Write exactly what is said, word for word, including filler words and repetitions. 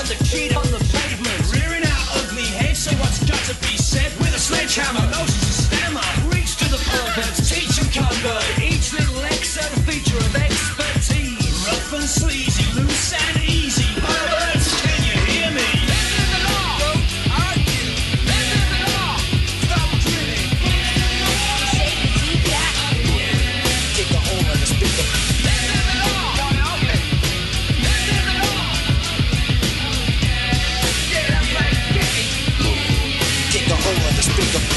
on the key on the pavement, rearing out ugly heads. So what's got to be said with a sledgehammer? Noses a stammer. Reach to the perverts, teach them convert. Each little excerpt a feature of expertise. Rough and sleazy, loose and easy. Perverts, can you hear me? Let's live the law. Don't argue. Let's live the law. Stop drilling. Take the whole of the speaker. Let's live the law. Let's live the law. Yeah, that's right. Get it. Take the whole of the speaker.